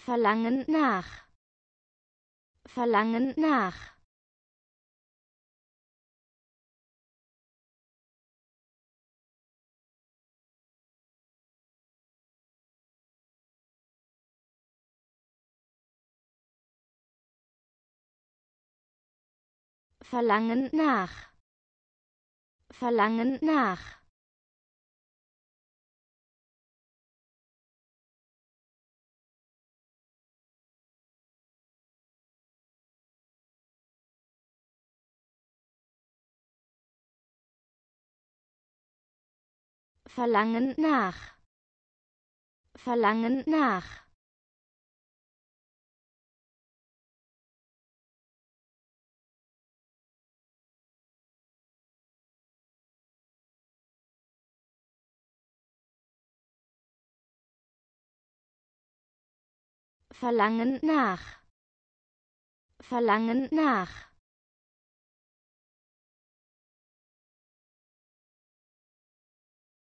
Verlangen nach. Verlangen nach. Verlangen nach. Verlangen nach. Verlangen nach. Verlangen nach. Verlangen nach. Verlangen nach.